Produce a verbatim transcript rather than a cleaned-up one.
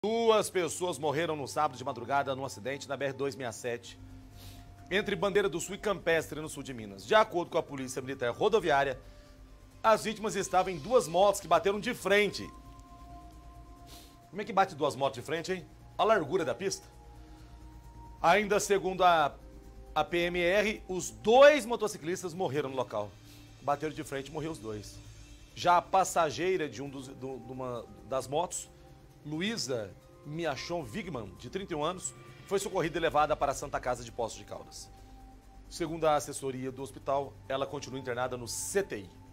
Duas pessoas morreram no sábado de madrugada num acidente na B R duzentos e sessenta e sete, entre Bandeira do Sul e Campestre, no sul de Minas. De acordo com a Polícia Militar Rodoviária, as vítimas estavam em duas motos que bateram de frente. Como é que bate duas motos de frente, hein? A largura da pista. Ainda segundo a, a P M R, os dois motociclistas morreram no local. Bateram de frente e morreram os dois. Já a passageira de, um dos, do, de uma das motos, Luísa Miachon Wigman, de trinta e um anos, foi socorrida e levada para a Santa Casa de Poços de Caldas. Segundo a assessoria do hospital, ela continua internada no C T I.